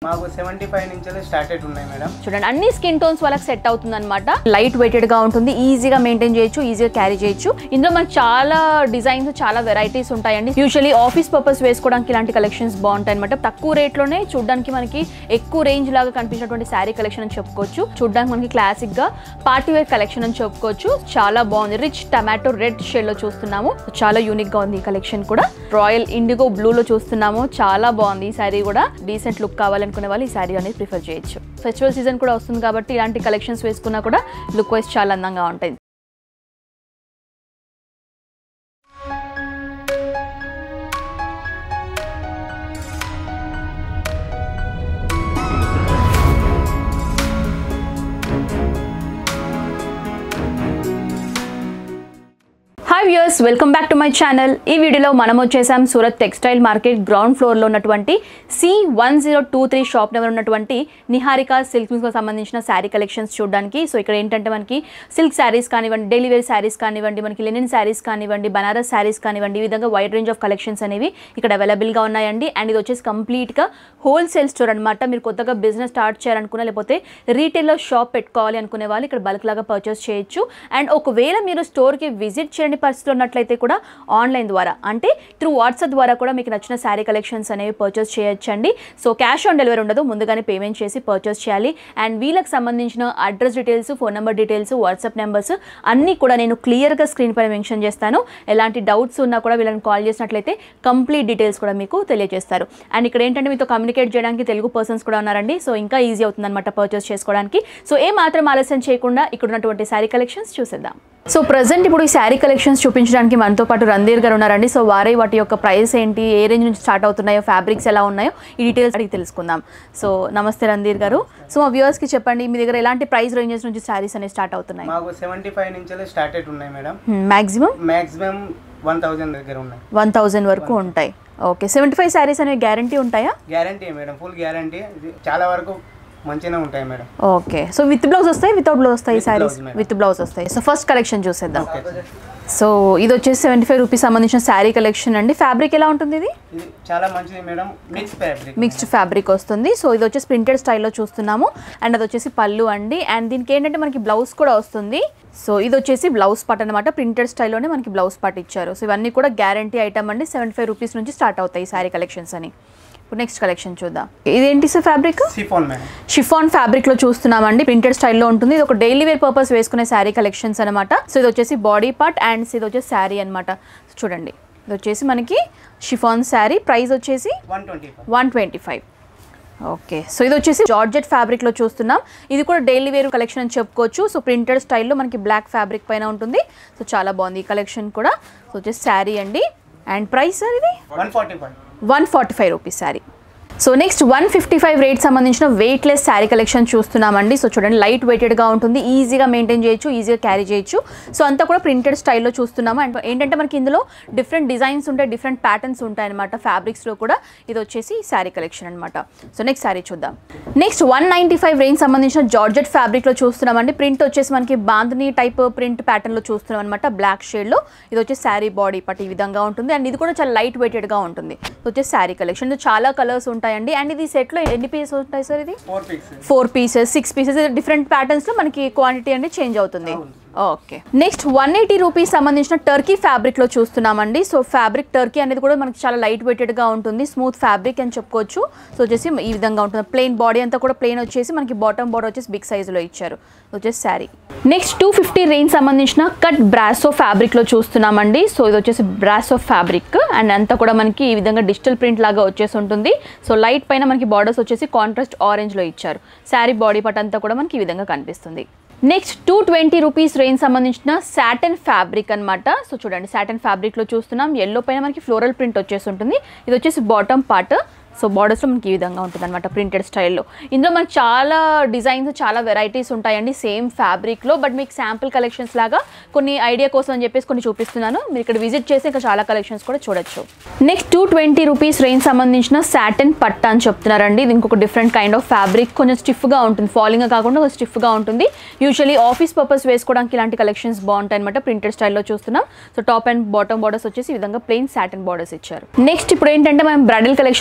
మాకు 75 నుంచి స్టార్టెడ్ ఉన్నాయి మేడం. చూడండి అన్ని స్కిన్ టోన్స్ వాళ్ళకి సెట్ అవుతుందన్నమాట. లైట్ వెయిటెడ్ గా ఉంటుంది, ఈజీగా మెయింటైన్ చేయొచ్చు, ఈజీగా క్యారీ చేయొచ్చు. ఇందులో మనకి చాలా డిజైన్స్, చాలా వెరైటీస్ ఉంటాయండి. యూజువల్లీ ఆఫీస్ పర్పస్ వేసుకోవడానికి ఇలాంటి కలెక్షన్స్ బాగుంటాయి అనమాట. తక్కువ రేట్ లోనే చూడడానికి మనకి ఎక్కువ రేంజ్ లాగా కనిపించినటువంటి శారీ కలెక్షన్ అని చెప్పుకోవచ్చు. చూడడానికి మనకి క్లాసిక్ గా పార్టీ వేర్ కలెక్షన్ అని చెప్పుకోవచ్చు. చాలా బాగుంది. రిచ్ టమాటో రెడ్ షేడ్ లో చూస్తున్నాము. చాలా యూనిక్ గా ఉంది ఈ కలెక్షన్ కూడా. రాయల్ ఇండిగో బ్లూ లో చూస్తున్నాము. చాలా బాగుంది ఈ శారీ కూడా. డీసెంట్ లుక్ కావాలనుకునే వాళ్ళు ఈ శారీ అనేది ప్రిఫర్ చేయొచ్చు. ఫెస్టివల్ సీజన్ కూడా వస్తుంది కాబట్టి ఇలాంటి కలెక్షన్స్ వేసుకున్నా కూడా లుక్ వైజ్ చాలా అందంగా ఉంటాయి. Hi viewers, welcome back to my channel. ఈ వీడియోలో మనం వచ్చేసాం Surat textile market ground floor లో ఉన్నటువంటి C1023 షాప్ నెంబర్ ఉన్నటువంటి నిహారిక సిల్క్ కు సంబంధించిన శారీ కలెక్షన్స్ చూడడానికి. సో ఇక్కడ ఏంటంటే మనకి సిల్క్ శారీస్ కానివ్వండి, డైలీ వేర్ శారీస్ కానివ్వండి, మనకి లెనిన్ శారీస్ కానివ్వండి, బనారస్ శారీస్ కానివ్వండి, ఈ విధంగా వైడ్ రేంజ్ ఆఫ్ కలెక్షన్స్ అనేవి ఇక్కడ అవైలబుల్ గా ఉన్నాయండి. అండ్ ఇది వచ్చేసి కంప్లీట్ గా హోల్సేల్ స్టోర్ అనమాట. మీరు కొత్తగా బిజినెస్ స్టార్ట్ చేయాలనుకున్నా, లేకపోతే రీటైల్ లో షాప్ పెట్టుకోవాలి అనుకునే వాళ్ళు ఇక్కడ బల్క్ లాగా పర్చేస్ చేయొచ్చు. అండ్ ఒకవేళ మీరు స్టోర్ కి విజిట్ చేయని పరిస్థితుల్లో ఉన్నట్లయితే కూడా ఆన్లైన్ ద్వారా, అంటే త్రూ వాట్సాప్ ద్వారా కూడా మీకు నచ్చిన శారీ కలెక్షన్స్ అనేవి పర్చేస్ చేయొచ్చండి. సో క్యాష్ ఆన్ డెలివరీ ఉండదు, ముందుగానే పేమెంట్ చేసి పర్చేస్ చేయాలి. అండ్ వీళ్ళకి సంబంధించిన address details, phone number details, WhatsApp numbers అన్నీ కూడా నేను క్లియర్గా స్క్రీన్ పైన మెన్షన్ చేస్తాను. ఎలాంటి డౌట్స్ ఉన్నా కూడా వీళ్ళని కాల్ చేసినట్లయితే కంప్లీట్ డీటెయిల్స్ కూడా మీకు తెలియజేస్తారు. అండ్ ఇక్కడ ఏంటంటే మీతో కమ్యూనికేట్ చేయడానికి తెలుగు పర్సన్స్ కూడా ఉన్నారండి. సో ఇంకా ఈజీ అవుతుంది అనమాట పర్చేస్ చేసుకోవడానికి. సో ఏ మాత్రం ఆలస్యం చేయకుండా ఇక్కడ ఉన్నటువంటి శారీ కలెక్షన్స్ చూసేద్దాం. సో ప్రజెంట్ ఇప్పుడు ఈ శారీ కలెక్షన్స్ చూపించడానికి మనతో పాటు రంధీర్ గారు ఉన్నారండి. సో వారే వాటి యొక్క ప్రైస్ ఏంటి, ఏ రేంజ్ నుంచి స్టార్ట్ అవుతున్నాయో, ఫ్యాబ్రిక్స్ ఎలా ఉన్నాయో ఈ డీటెయిల్స్ అడిగి తెలుసుకుందాం. సో నమస్తే రంధీర్ గారు. సో మా వ్యూవర్స్ కి చెప్పండి, మీ దగ్గర ఎలాంటి ప్రైస్ రేంజెస్ నుంచి శారీస్ అనేవి స్టార్ట్ అవుతున్నాయి? మాకు 75 నుంచి స్టార్టెడ్ ఉన్నాయి మేడం. మాక్సిమం 1000 దగ్గర ఉన్నాయి. 1000 వరకు ఉంటాయి. ఓకే. 75 శారీస్ అనేవి గ్యారంటీ ఉంటాయా? Guarantee madam, full guarantee. చాలా వరకు మంచిగా ఉంటాయి madam. Okay. So with blouse వస్తాయి, వితౌట్ బ్లౌజ్ వస్తాయి సారీస్? విత్ బ్లౌజ్ వస్తాయి. సో ఫస్ట్ కలెక్షన్ చూసేద్దాం. సో ఇది వచ్చేసి 75 రూపీస్ సంబంధించిన శారీ కలెక్షన్ అండి. ఫ్యాబ్రిక్ ఎలా ఉంటుంది? ఇది చాలా మంచిది మేడం, మిక్స్డ్ ఫ్యాబ్రిక్ వస్తుంది. సో ఇది వచ్చేసి ప్రింటెడ్ స్టైల్లో చూస్తున్నాము. అండ్ అది వచ్చేసి పళ్ళు అండి. అండ్ దీనికి ఏంటంటే మనకి బ్లౌజ్ కూడా వస్తుంది. సో ఇది వచ్చేసి బ్లౌజ్ పార్ట్ అనమాట. ప్రింటెడ్ స్టైల్లోనే మనకి బ్లౌజ్ పార్ట్ ఇచ్చారు. సో ఇవన్నీ కూడా గ్యారంటీ ఐటమ్ అండి. 75 రూపీస్ నుంచి స్టార్ట్ అవుతాయి శారీ కలెక్షన్స్ అని. ఇప్పుడు నెక్స్ట్ కలెక్షన్ చూద్దాం. ఇదేంటి సార్ ఫ్యాబ్రిక్? షిఫాన్ ఫ్యాబ్రిక్ లో చూస్తున్నామండి. ప్రింటెడ్ స్టైల్లో ఉంటుంది. ఇది ఒక డైలీ వేర్ పర్పస్ వేసుకునే శారీ కలెక్షన్స్ అనమాట. సో ఇది వచ్చేసి బాడీ పార్ట్ అండ్ ఇది వచ్చేసి శారీ అనమాట. చూడండి, ఇది వచ్చేసి మనకి షిఫాన్ శారీ. ప్రైస్ వచ్చేసి 125. ఓకే. సో ఇది వచ్చేసి జార్జెట్ ఫ్యాబ్రిక్ లో చూస్తున్నాం. ఇది కూడా డైలీ వేర్ కలెక్షన్ అని చెప్పుకోవచ్చు. సో ప్రింటెడ్ స్టైల్లో మనకి బ్లాక్ ఫ్యాబ్రిక్ పైన ఉంటుంది. సో చాలా బాగుంది ఈ కలెక్షన్ కూడా. సో వచ్చేసి శారీ అండి. అండ్ ప్రైస్ సార్ ఇది 145 rupees sari. So next 155 rate సంబంధించిన వెయిట్లెస్ శారీ కలెక్షన్ చూస్తున్నామండి. సో చూడండి, లైట్ వెయిటెడ్గా ఉంటుంది, ఈజీగా మెయింటైన్ చేయొచ్చు, ఈజీగా క్యారీ చేయొచ్చు. సో అంతా కూడా ప్రింటెడ్ స్టైల్లో చూస్తున్నాము. అండ్ ఏంటంటే మనకి ఇందులో డిఫరెంట్ డిజైన్స్ ఉంటాయి, డిఫరెంట్ ప్యాటర్న్స్ ఉంటాయి అనమాట ఫ్యాబ్రిక్స్లో కూడా. ఇది వచ్చేసి శారీ కలెక్షన్ అనమాట. సో నెక్స్ట్ శారీ చూద్దాం. నెక్స్ట్ 195 రేంజ్ సంబంధించిన జార్జెట్ ఫ్యాబ్రిక్లో చూస్తున్నామండి. ప్రింట్ వచ్చేసి మనకి బాంధనీ టైప్ ప్రింట్ ప్యాటర్న్లో చూస్తున్నాం అనమాట, బ్లాక్ షేడ్లో. ఇది వచ్చేసి శారీ బాడీ పార్ట్ ఈ విధంగా ఉంటుంది. అండ్ ఇది కూడా చాలా లైట్ వెయిటెడ్గా ఉంటుంది. ఇది వచ్చేసి శారీ కలెక్షన్. ఇది చాలా కలర్స్ ఉంటాయి అండి. అండ్ ఇది సెట్ లో ఎన్ని పీసెస్ ఉంటాయి సార్? ఇది 4 పీసెస్, 6 పీసెస్, డిఫరెంట్ ప్యాటర్న్స్ లో మనకి క్వాంటిటీ అనేది చేంజ్ అవుతుంది. ఓకే. నెక్స్ట్ 180 రూపీస్ సంబంధించిన టర్కీ ఫ్యాబ్రిక్ లో చూస్తున్నామండి. సో ఫ్యాబ్రిక్ టర్కీ అనేది కూడా మనకి చాలా లైట్ వెయిటెడ్ గా ఉంటుంది, స్మూత్ ఫ్యాబ్రిక్ అని చెప్పుకోవచ్చు. సో వచ్చేసి ఈ విధంగా ఉంటుంది. ప్లెయిన్ బాడీ అంతా కూడా ప్లెయిన్ వచ్చేసి మనకి బాటమ్ బార్డర్ వచ్చేసి బిగ్ సైజ్ లో ఇచ్చారు. వచ్చేసి శారీ. నెక్స్ట్ 250 రేంజ్ సంబంధించిన కట్ బ్రాసో ఫ్యాబ్రిక్ లో చూస్తున్నామండి. సో ఇది వచ్చేసి బ్రాసో ఫ్యాబ్రిక్ అండ్ అంతా కూడా మనకి ఈ విధంగా డిజిటల్ ప్రింట్ లాగా వచ్చేసి ఉంటుంది. సో లైట్ పైన మనకి బార్డర్స్ వచ్చేసి కాంట్రాస్ట్ ఆరెంజ్ లో ఇచ్చారు. శారీ బాడీ పార్ట్ అంతా కూడా మనకి ఈ విధంగా కనిపిస్తుంది. నెక్స్ట్ 220 రూపీస్ రేంజ్ సంబంధించిన సాటన్ ఫ్యాబ్రిక్ అనమాట. సో చూడండి, సాటన్ ఫ్యాబ్రిక్ లో చూస్తున్నాం. ఎల్లో పైన మనకి ఫ్లోరల్ ప్రింట్ వచ్చేసి ఉంటుంది. ఇది వచ్చేసి బాటమ్ పార్ట్. సో బార్డర్స్లో మనకి ఈ విధంగా ఉంటుంది అనమాట, ప్రింటెడ్ స్టైల్లో. ఇందులో మనకి చాలా డిజైన్స్, చాలా వెరైటీస్ ఉంటాయండి సేమ్ ఫ్యాబ్రిక్లో. బట్ మీకు శాంపుల్ కలెక్షన్స్ లాగా కొన్ని ఐడియా కోసం అని చెప్పేసి కొన్ని చూపిస్తున్నాను. మీరు ఇక్కడ విజిట్ చేసి ఇంకా చాలా కలెక్షన్స్ కూడా చూడొచ్చు. నెక్స్ట్ 220 రూపీస్ రేంజ్ సంబంధించిన సాటన్ పట్టా అని చెప్తున్నారండి. ఇది ఇంకొక డిఫరెంట్ కైండ్ ఆఫ్ ఫ్యాబ్రిక్. కొంచెం స్టిఫ్గా ఉంటుంది, ఫాలింగ్ కాకుండా కొంచెం స్టిఫ్గా ఉంటుంది. యూజువల్లీ ఆఫీస్ పర్పస్ వేసుకోవడానికి ఇలాంటి కలెక్షన్స్ బాగుంటాయి అనమాట. ప్రింటెడ్ స్టైల్లో చూస్తున్నాం. So top and bottom borders వచ్చేసి ఈ విధంగా ప్లెయిన్ సాటన్ బార్డర్స్ ఇచ్చారు. నెక్స్ట్ ఇప్పుడు ఏంటంటే మనం బ్రైడల్ కలెక్షన్ చూస్తున్నాం.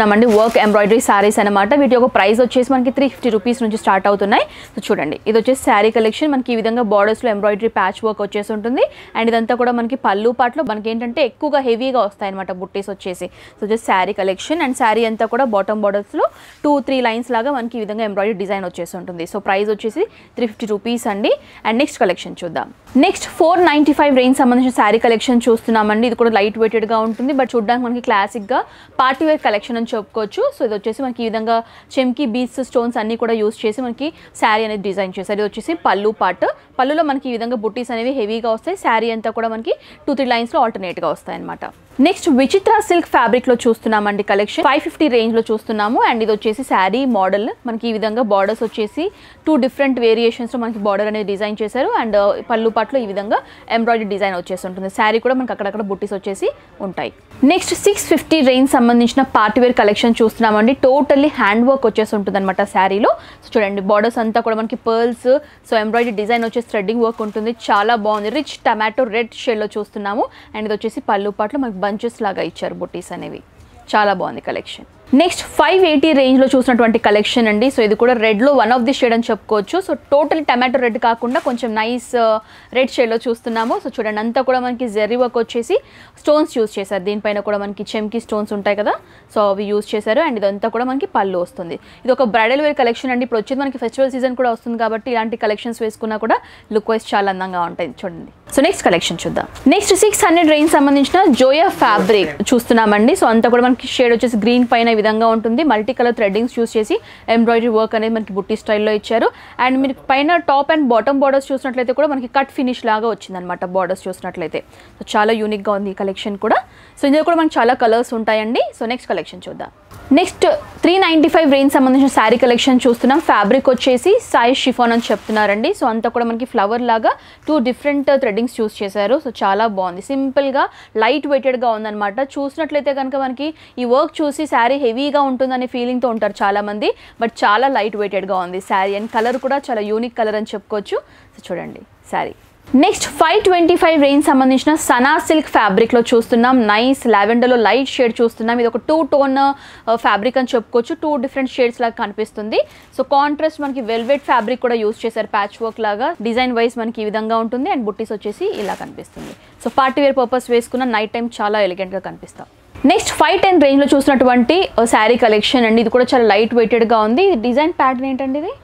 చూస్తున్నామండి వర్క్ ఎంబ్రాయిడరీ సారీస్ అనమాట. వీటి యొక్క ప్రైస్ వచ్చేసి మనకి 350 రూపీస్ నుంచి స్టార్ట్ అవుతున్నాయి. సో చూడండి ఇది వచ్చేసి శారీ కలెక్షన్. మనకి ఈ విధంగా బార్డర్స్లో ఎంబ్రాయిడరీ ప్యాచ్ వర్క్ వచ్చేసి ఉంటుంది. అండ్ ఇదంతా కూడా మనకి పళ్ళు పాటలో మనకి ఏంటంటే ఎక్కువగా హెవీగా వస్తాయి అనమాట బుట్టీస్ వచ్చేసి. సో వచ్చేసి శారీ కలెక్షన్. అండ్ శారీ అంతా కూడా బాటమ్ బార్డర్స్లో 2-3 లైన్స్ లాగా మనకి ఈ విధంగా ఎంబ్రాయిడరీ డిజైన్ వచ్చేసి ఉంటుంది. సో ప్రైస్ వచ్చేసి 350 రూపీస్ అండి. అండ్ నెక్స్ట్ కలెక్షన్ చూద్దాం. నెక్స్ట్ 495 రేంజ్ సంబంధించిన శారీ కలెక్షన్ చూస్తున్నామండి. ఇది కూడా లైట్ వెయిటెడ్గా ఉంటుంది, బట్ చూడడానికి మనకి క్లాసిక్గా పార్టీ వేర్ కలెక్షన్ అని చెప్పుకోవచ్చు. సో ఇది వచ్చేసి మనకి ఈ విధంగా చెమ్కి బీడ్స్ స్టోన్స్ అన్ని కూడా యూస్ చేసి మనకి శారీ అనేది డిజైన్ చేశారు. ఇది వచ్చేసి పళ్ళు పార్ట్. పళ్ళులో మనకి ఈ విధంగా బుట్టీస్ అనేవి హెవీగా వస్తాయి. శారీ అంతా కూడా మనకి 2-3 లైన్స్లో ఆల్టర్నేట్గా వస్తాయి అనమాట. నెక్స్ట్ విచిత్ర సిల్క్ ఫ్యాబ్రిక్లో చూస్తున్నామండి కలెక్షన్. 550 రేంజ్లో చూస్తున్నాము. అండ్ ఇది వచ్చేసి శారీ మోడల్. మనకి ఈ విధంగా బార్డర్స్ వచ్చేసి 2 డిఫరెంట్ వేరియేషన్స్లో మనకి బార్డర్ అనేది డిజైన్ చేశారు. అండ్ పళ్ళు పాటలో ఈ విధంగా ఎంబ్రాయిడరీ డిజైన్ వచ్చేసి ఉంటుంది. శారీ కూడా మనకి అక్కడక్కడ బుట్టీస్ వచ్చేసి ఉంటాయి. నెక్స్ట్ 650 రేంజ్ సంబంధించిన పార్టీ వేర్ కలెక్షన్ చూస్తున్నామండి. టోటల్లీ హ్యాండ్ వర్క్ వచ్చేసి ఉంటుంది అనమాట శారీలో. సో చూడండి బార్డర్స్ అంతా కూడా మనకి పర్ల్స్, సో ఎంబ్రాయిడరీ డిజైన్ వచ్చేసి థ్రెడ్డింగ్ వర్క్ ఉంటుంది. చాలా బాగుంది. రిచ్ టమాటో రెడ్ షేడ్లో చూస్తున్నాము. అండ్ ఇది వచ్చేసి పళ్ళు పాటలో మనకి బంచెస్ లాగా ఇచ్చారు బుట్టీస్ అనేవి. చాలా బాగుంది కలెక్షన్. నెక్స్ట్ 580 రేంజ్లో చూసినటువంటి కలెక్షన్ అండి. సో ఇది కూడా రెడ్లో వన్ ఆఫ్ ది షేడ్ అని చెప్పుకోవచ్చు. సో టోటల్ టమాటో రెడ్ కాకుండా కొంచెం నైస్ రెడ్ షేడ్లో చూస్తున్నాము. సో చూడండి అంతా కూడా మనకి జెర్రీ వర్క్ వచ్చేసి స్టోన్స్ యూస్ చేశారు. దీనిపైన కూడా మనకి చెమ్కి స్టోన్స్ ఉంటాయి కదా, సో అవి యూస్ చేశారు. అండ్ ఇదంతా కూడా మనకి పళ్ళు వస్తుంది. ఇది ఒక బ్రైడల్ వేర్ కలెక్షన్ అండి. ఇప్పుడు వచ్చేది మనకి ఫెస్టివల్ సీజన్ కూడా వస్తుంది కాబట్టి ఇలాంటి కలెక్షన్స్ వేసుకున్నా కూడా లుక్ వైజ్ చాలా అందంగా ఉంటాయి. చూడండి. సో నెక్స్ట్ కలెక్షన్ చూద్దాం. నెక్స్ట్ 600 రేంజ్ సంబంధించిన జోయా ఫ్యాబ్రిక్ చూస్తున్నామండి. సో అంతా కూడా మనకి షేడ్ వచ్చేసి గ్రీన్ పైన విధంగా ఉంటుంది. మల్టీ కలర్ థ్రెడ్డింగ్స్ యూస్ చేసి ఎంబ్రాయిడరీ వర్క్ అనేది మనకి బుట్టి స్టైల్లో ఇచ్చారు. అండ్ మీరు పైన టాప్ అండ్ బాటమ్ బార్డర్స్ చూసినట్లయితే కూడా మనకి కట్ ఫినిష్ లాగా వచ్చిందనమాట బార్డర్స్ చూసినట్లయితే. సో చాలా యూనిక్గా ఉంది ఈ కలెక్షన్ కూడా. సో ఇందులో కూడా మనకి చాలా కలర్స్ ఉంటాయండి. సో నెక్స్ట్ కలెక్షన్ చూద్దాం. నెక్స్ట్ 395 రేంజ్ సంబంధించిన శారీ కలెక్షన్ చూస్తున్నాం. ఫ్యాబ్రిక్ వచ్చేసి సాయి షిఫాన్ అని చెప్తున్నారండి. సో అంతా కూడా మనకి ఫ్లవర్ లాగా 2 డిఫరెంట్ థ్రెడ్డింగ్స్ యూస్ చేశారు. సో చాలా బాగుంది. సింపుల్గా లైట్ వెయిటెడ్గా ఉందన్నమాట. చూసినట్లయితే కనుక మనకి ఈ వర్క్ చూసి శారీ హెవీగా ఉంటుందనే ఫీలింగ్తో ఉంటారు చాలామంది, బట్ చాలా లైట్ వెయిటెడ్గా ఉంది శారీ. అండ్ కలర్ కూడా చాలా యూనిక్ కలర్ అని చెప్పుకోవచ్చు. సో చూడండి శారీ. నెక్స్ట్ 525 రేంజ్ సంబంధించిన సనా సిల్క్ ఫ్యాబ్రిక్లో చూస్తున్నాం. నైస్ లావెండర్లో లైట్ షేడ్ చూస్తున్నాం. ఇది ఒక 2 టోన్ ఫ్యాబ్రిక్ అని చెప్పుకోవచ్చు. 2 డిఫరెంట్ షేడ్స్ లాగా కనిపిస్తుంది. సో కాంట్రాస్ట్ మనకి వెల్వెట్ ఫ్యాబ్రిక్ కూడా యూస్ చేశారు. ప్యాచ్ వర్క్ లాగా డిజైన్ వైజ్ మనకి ఈ విధంగా ఉంటుంది. అండ్ బుట్టీస్ వచ్చేసి ఇలా కనిపిస్తుంది. సో పార్టీ వేర్ పర్పస్ వేసుకున్న నైట్ టైం చాలా ఎలిగెంట్గా కనిపిస్తాం. నెక్స్ట్ 510 రేంజ్లో చూసినటువంటి శారీ కలెక్షన్ అండి. ఇది కూడా చాలా లైట్ వెయిటెడ్గా ఉంది. డిజైన్ ప్యాటర్న్ ఏంటండి ఇది?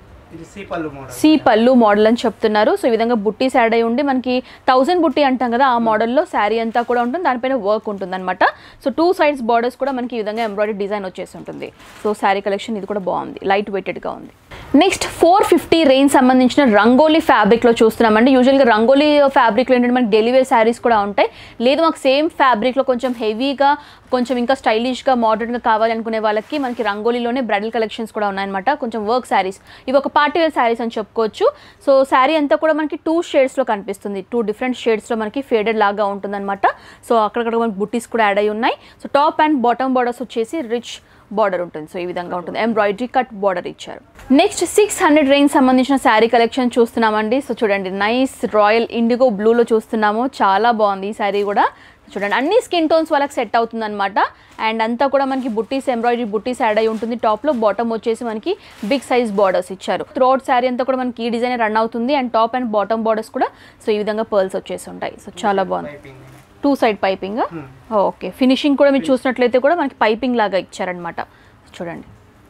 సి పళ్ళు మోడల్ అని చెప్తున్నారు. సో ఈ విధంగా బుట్టీస్ యాడ్ అయ్యి ఉండి మనకి 1000 బుట్టి అంటాం కదా, ఆ మోడల్లో శారీ అంతా కూడా ఉంటుంది. దానిపైన వర్క్ ఉంటుంది అనమాట. సో 2 సైడ్స్ బార్డర్స్ కూడా మనకి ఈ విధంగా ఎంబ్రాయిడరీ డిజైన్ వచ్చేసి ఉంటుంది. సో శారీ కలెక్షన్ ఇది కూడా బాగుంది, లైట్ వెయిటెడ్గా ఉంది. నెక్స్ట్ 450 రేంజ్ సంబంధించిన రంగోలీ ఫ్యాబ్రిక్లో చూస్తున్నామండి. యూజువల్గా రంగోలీ ఫ్యాబ్రిక్లో ఏంటంటే మనకి డైలీ వేర్ శారీస్ కూడా ఉంటాయి. లేదు మాకు సేమ్ ఫ్యాబ్రిక్లో కొంచెం హెవీగా, కొంచెం ఇంకా స్టైలిష్గా మోడర్న్గా కావాలి అనుకునే వాళ్ళకి మనకి రంగోలీలోనే బ్రైడల్ కలెక్షన్స్ కూడా ఉన్నాయన్నమాట. కొంచెం వర్క్ శారీస్, ఇవి ఒక పార్టీ వేర్ శారీస్ అని చెప్పుకోవచ్చు. సో శారీ అంతా కూడా మనకి 2 షేడ్స్లో కనిపిస్తుంది. 2 డిఫరెంట్ షేడ్స్లో మనకి ఫేడెడ్ లాగా ఉంటుందన్నమాట. సో అక్కడక్కడ మనకి బుట్టీస్ కూడా యాడ్ అయ్యి ఉన్నాయి. So top and bottom borders వచ్చేసి రిచ్ బార్డర్ ఉంటుంది. సో ఈ విధంగా ఉంటుంది. ఎంబ్రాయిడరీ కట్ బార్డర్ ఇచ్చారు. నెక్స్ట్ 600 రేంజ్ సంబంధించిన శారీ కలెక్షన్ చూస్తున్నామండి. సో చూడండి నైస్ రాయల్ ఇండిగో బ్లూలో చూస్తున్నాము. చాలా బాగుంది ఈ శారీ కూడా. చూడండి అన్ని స్కిన్ టోన్స్ వాళ్ళకి సెట్ అవుతుంది అనమాట. అండ్ అంతా కూడా మనకి బుట్టీస్, ఎంబ్రాయిడరీ బుట్టీస్ యాడ్ అయి ఉంటుంది. టాప్లో బాటమ్ వచ్చేసి మనకి బిగ్ సైజ్ బార్డర్స్ ఇచ్చారు. త్రోట్ శారీ అంతా కూడా మనకి ఈ డిజైన్ రన్ అవుతుంది. And top and bottom borders కూడా సో ఈ విధంగా పర్ల్స్ వచ్చేసి ఉంటాయి. సో చాలా బాగుంది. 2 సైడ్ పైపింగ్. ఓకే, ఫినిషింగ్ కూడా మీరు చూసినట్లయితే కూడా మనకి పైపింగ్ లాగా ఇచ్చారనమాట. చూడండి.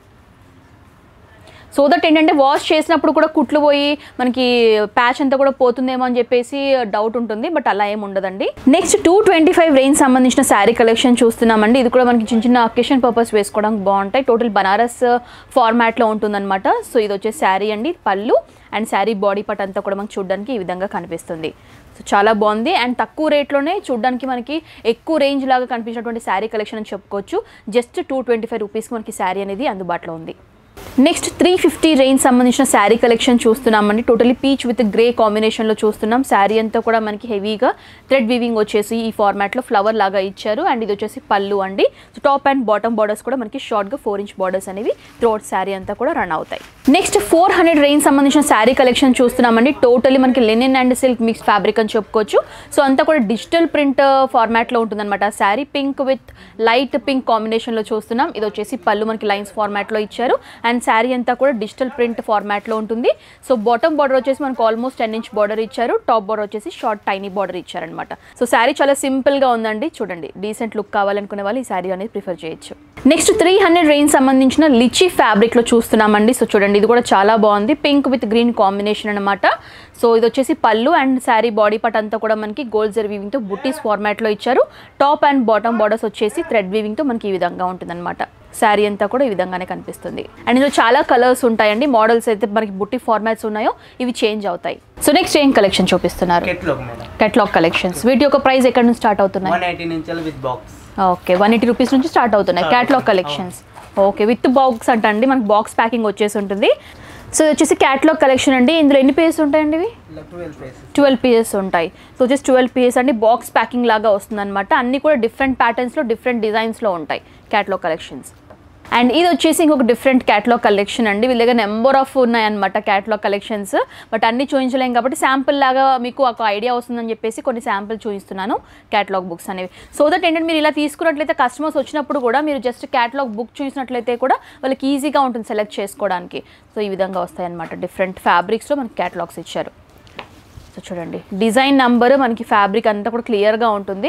సో దట్ ఏంటంటే వాష్ చేసినప్పుడు కూడా కుట్లు పోయి మనకి ప్యాచ్ అంతా కూడా పోతుందేమో అని చెప్పేసి డౌట్ ఉంటుంది, బట్ అలా ఏమి ఉండదండి. నెక్స్ట్ 225 రేంజ్ సంబంధించిన శారీ కలెక్షన్ చూస్తున్నామండి. ఇది కూడా మనకి చిన్న చిన్న అకేషన్ పర్పస్ వేసుకోవడానికి బాగుంటాయి. టోటల్ బనారస్ ఫార్మాట్లో ఉంటుందన్నమాట. సో ఇది వచ్చే శారీ అండి, పళ్ళు అండ్ శారీ బాడీ పార్ట్ అంతా కూడా మనకి చూడడానికి ఈ విధంగా కనిపిస్తుంది. సో చాలా బాగుంది. అండ్ తక్కువ రేట్లోనే చూడడానికి మనకి ఎక్కువ రేంజ్ లాగా కనిపించినటువంటి శారీ కలెక్షన్ అని చెప్పుకోవచ్చు. జస్ట్ 225 రూపీస్కి మనకి శారీ అనేది అందుబాటులో ఉంది. నెక్స్ట్ 350 రేంజ్ సంబంధించిన శారీ కలెక్షన్ చూస్తున్నామండి. టోటలీ పీచ్ విత్ గ్రే కాంబినేషన్లో చూస్తున్నాం. శారీ అంతా కూడా మనకి హెవీగా థ్రెడ్ వీవింగ్ వచ్చేసి ఈ ఫార్మాట్లో ఫ్లవర్ లాగా ఇచ్చారు. అండ్ ఇది వచ్చేసి పళ్ళు అండి. So top and bottom borders కూడా మనకి షార్ట్గా 4 ఇంచ్ బార్డర్స్ అనేవి త్రూఅవుట్ శారీ అంతా కూడా రన్ అవుతాయి. నెక్స్ట్ 400 రేంజ్ సంబంధించిన శారీ కలెక్షన్ చూస్తున్నామండి. టోటలీ మనకి linen and silk mix fabric అని చెప్పుకోవచ్చు. సో అంతా కూడా డిజిటల్ ప్రింట్ ఫార్మాట్లో ఉంటుందన్నమాట. Sari pink with light pink కాంబినేషన్లో చూస్తున్నాం. ఇది వచ్చేసి పళ్ళు మనకి లైన్స్ ఫార్మాట్లో ఇచ్చారు. అండ్ శారీ అంతా కూడా డిజిటల్ ప్రింట్ ఫార్మాట్లో ఉంటుంది. సో బాటమ్ బార్డర్ వచ్చేసి మనకు ఆల్మోస్ట్ 10 ఇంచ్ బార్డర్ ఇచ్చారు. టాప్ బార్డర్ వచ్చేసి షార్ట్ టైనీ బార్డర్ ఇచ్చారనమాట. సో శారీ చాలా సింపుల్గా ఉందండి. చూడండి, డీసెంట్ లుక్ కావాలనుకునే వాళ్ళు ఈ శారీ అనేది ప్రిఫర్ చేయొచ్చు. నెక్స్ట్ 300 రేంజ్ సంబంధించిన లిచీ ఫ్యాబ్రిక్లో చూస్తున్నామండి. సో చూడండి, ఇది కూడా చాలా బాగుంది. పింక్ విత్ గ్రీన్ కాంబినేషన్ అనమాట. సో ఇది వచ్చేసి పళ్ళు అండ్ శారీ బాడీ పార్ట్ అంతా కూడా మనకి గోల్డ్ జరీ వీవింగ్తో బుట్టీస్ ఫార్మాట్లో ఇచ్చారు. టాప్ అండ్ బాటమ్ బార్డర్స్ వచ్చేసి థ్రెడ్ వీవింగ్తో మనకి ఈ విధంగా ఉంటుందన్నమాట. శారీ అంతా కూడా ఈ విధంగానే కనిపిస్తుంది. అండ్ ఇందులో చాలా కలర్స్ ఉంటాయండి. మోడల్స్ అయితే మనకి బుట్టి ఫార్మాట్స్ ఉన్నాయో ఇవి చేంజ్ అవుతాయి. సో నెక్స్ట్ ఏం కలెక్షన్ చూపిస్తున్నారు? Catalogue collections. వీటి యొక్క ప్రైస్ ఎక్కడ నుంచి స్టార్ట్ అవుతున్నాయి? 180 నుంచి విత్ బాక్స్. ఓకే, 180 రూపీస్ నుంచి స్టార్ట్ అవుతున్నాయి catalogue collections. Okay, with box అంటండి, మనకి బాక్స్ ప్యాకింగ్ వచ్చేసి ఉంటుంది. సో ఇది వచ్చేసి క్యాట్లాగ్ కలెక్షన్ అండి. ఇందులో ఎన్ని పీసెస్ ఉంటాయండి? ఇవి 12 పీసెస్ ఉంటాయి. సో వచ్చేసి 12 పీసెస్ అండి. బాక్స్ ప్యాకింగ్ లాగా వస్తుంది అనమాట. అన్ని కూడా డిఫరెంట్ ప్యాటర్న్స్లో డిఫరెంట్ డిజైన్స్లో ఉంటాయి క్యాట్లాగ్ కలెక్షన్స్. అండ్ ఇది వచ్చేసి ఇంకొక డిఫరెంట్ క్యాట్లాగ్ కలెక్షన్ అండి. వీళ్ళ దగ్గర నెంబర్ ఆఫ్ ఉన్నాయన్నమాట క్యాట్లాగ్ కలెక్షన్స్. బట్ అన్ని చూపించలేం కాబట్టి శాంపుల్ లాగా మీకు ఒక ఐడియా వస్తుందని చెప్పేసి కొన్ని శాంపుల్ చూపిస్తున్నాను క్యాట్లాగ్ బుక్స్ అనేవి. సో దట్ ఏంటంటే మీరు ఇలా తీసుకున్నట్లయితే కస్టమర్స్ వచ్చినప్పుడు కూడా మీరు జస్ట్ క్యాట్లాగ్ బుక్ చూసినట్లయితే కూడా వాళ్ళకి ఈజీగా ఉంటుంది సెలెక్ట్ చేసుకోవడానికి. సో ఈ విధంగా వస్తాయన్నమాట. డిఫరెంట్ ఫ్యాబ్రిక్స్లో మనకి క్యాట్లాగ్స్ ఇచ్చారు. సో చూడండి, డిజైన్ నెంబర్ మనకి ఫ్యాబ్రిక్ అంతా కూడా క్లియర్గా ఉంటుంది.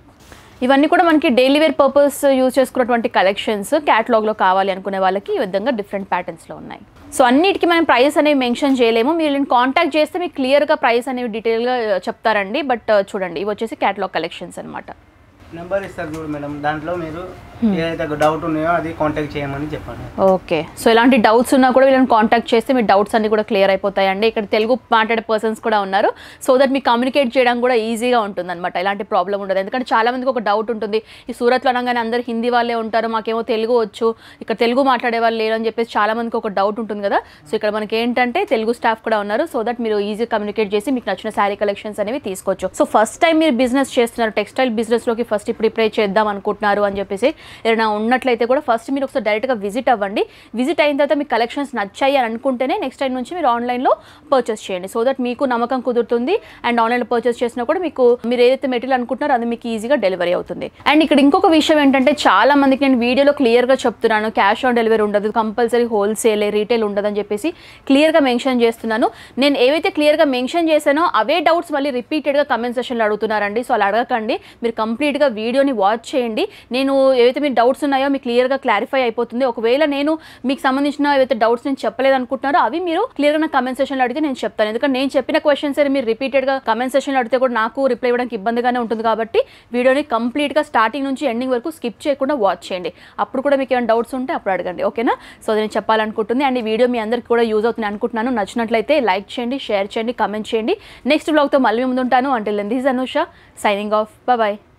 ఇవన్నీ కూడా మనకి డైలీ వేర్ పర్పస్ యూజ్ చేసుకున్నటువంటి కలెక్షన్స్. క్యాటలాగ్లో కావాలి అనుకునే వాళ్ళకి ఈ విధంగా డిఫరెంట్ ప్యాటర్న్స్లో ఉన్నాయి. సో అన్నిటికీ మనం ప్రైస్ అనేవి మెన్షన్ చేయలేము. మీరు కాంటాక్ట్ చేస్తే మీకు క్లియర్గా ప్రైస్ అనేవి డీటెయిల్గా చెప్తారండి. బట్ చూడండి, ఇవి వచ్చేసి క్యాటలాగ్ కలెక్షన్స్ అనమాట. నెంబర్ ఇస్తారు చూడు మేడం, దాంట్లో మీరు ఏదైతే డౌట్ ఉన్నాయో అది కాంటాక్ట్ చేయమని చెప్పండి. ఓకే, సో ఇలాంటి డౌట్స్ ఉన్నా కూడా వీళ్ళని కాంటాక్ట్ చేస్తే మీ డౌట్స్ అన్ని కూడా క్లియర్ అయిపోతాయండి. ఇక్కడ తెలుగు మాట్లాడే పర్సన్స్ కూడా ఉన్నారు. సో దట్ మీకు కమ్యూనికేట్ చేయడం కూడా ఈజీగా ఉంటుంది అనమాట. ఎలాంటి ప్రాబ్లం ఉండదు. ఎందుకంటే చాలా మందికి ఒక డౌట్ ఉంటుంది, ఈ సూరత్లో అనగానే అందరు హిందీ వాళ్ళే ఉంటారు, మాకేమో తెలుగు వచ్చు, ఇక్కడ తెలుగు మాట్లాడే వాళ్ళు లేరు అని చెప్పేసి చాలా మందికి ఒక డౌట్ ఉంటుంది కదా. సో ఇక్కడ మనకి ఏంటంటే తెలుగు స్టాఫ్ కూడా ఉన్నారు. సో దట్ మీరు ఈజీ కమ్యూనికేట్ చేసి మీకు నచ్చిన శారీ కలెక్షన్స్ అనేవి తీసుకోవచ్చు. సో ఫస్ట్ టైం మీరు బిజినెస్ చేస్తున్నారు, టెక్స్టైల్ బిజినెస్లోకి ఫస్ట్ ఇప్పుడు చేద్దాం అనుకుంటున్నారు అని చెప్పేసి ఏదైనా ఉన్నట్లయితే కూడా ఫస్ట్ మీరు ఒకసారి డైరెక్ట్గా విజిట్ అవ్వండి. విజిట్ అయిన తర్వాత మీకు కలెక్షన్స్ నచ్చాయి అని అనుకుంటేనే నెక్స్ట్ టైం నుంచి మీరు ఆన్లైన్లో పర్చేస్ చేయండి. సో దట్ మీకు నమ్మకం కుదురుతుంది. అండ్ ఆన్లైన్లో పర్చేస్ చేసినా కూడా మీకు మీరు ఏదైతే మెటీరియల్ అనుకుంటున్నారో అది మీకు ఈజీగా డెలివరీ అవుతుంది. అండ్ ఇక్కడ ఇంకొక విషయం ఏంటంటే చాలా మందికి నేను వీడియోలో క్లియర్గా చెప్తున్నాను, క్యాష్ ఆన్ డెలివరీ ఉండదు, కంపల్సరీ హోల్సేల్ రీటైల్ ఉండదు అని చెప్పేసి క్లియర్గా మెన్షన్ చేస్తున్నాను. నేను ఏవైతే క్లియర్గా మెన్షన్ చేశానో అవే డౌట్స్ మళ్ళీ రిపీటెడ్గా కమెంట్ సెక్షన్లో అడుగుతున్నారండి. సో అలా అడగకండి, మీరు కంప్లీట్గా వీడియోని వాచ్ చేయండి. నేను ఏవైతే మీరు డౌట్స్ ఉన్నాయో మీకు క్లియర్గా క్లారిఫై అయిపోతుంది. ఒకవేళ నేను మీకు సంబంధించిన ఏవైతే డౌట్స్ నేను చెప్పలేదు అనుకుంటున్నారో అవి మీరు క్లియర్గా నా కమెంట్ సెక్షన్లో అడిగితే నేను చెప్తాను. ఎందుకంటే నేను చెప్పిన క్వశ్చన్స్ మీరు రిపీటెడ్గా కమెంట్ సెక్షన్లో అడిగితే కూడా నాకు రిప్లై ఇవ్వడానికి ఇబ్బందిగానే ఉంటుంది. కాబట్టి వీడియోని కంప్లీట్గా స్టార్టింగ్ నుంచి ఎండింగ్ వరకు స్కిప్ చేయకుండా వాచ్ చేయండి. అప్పుడు కూడా మీకు ఏమైనా డౌట్స్ ఉంటే అప్పుడు అడగండి, ఓకేనా? సో నేను చెప్పాలనుకుంటుంది. అండ్ ఈ వీడియో మీ అందరికీ కూడా యూజ్ అవుతుంది అనుకుంటున్నాను. నచ్చినట్లయితే లైక్ చేయండి, షేర్ చేయండి, కమెంట్ చేయండి. నెక్స్ట్ బ్లాగ్తో మళ్ళీ ముందుంటాను. Until then this is Anusha signing off. Bye.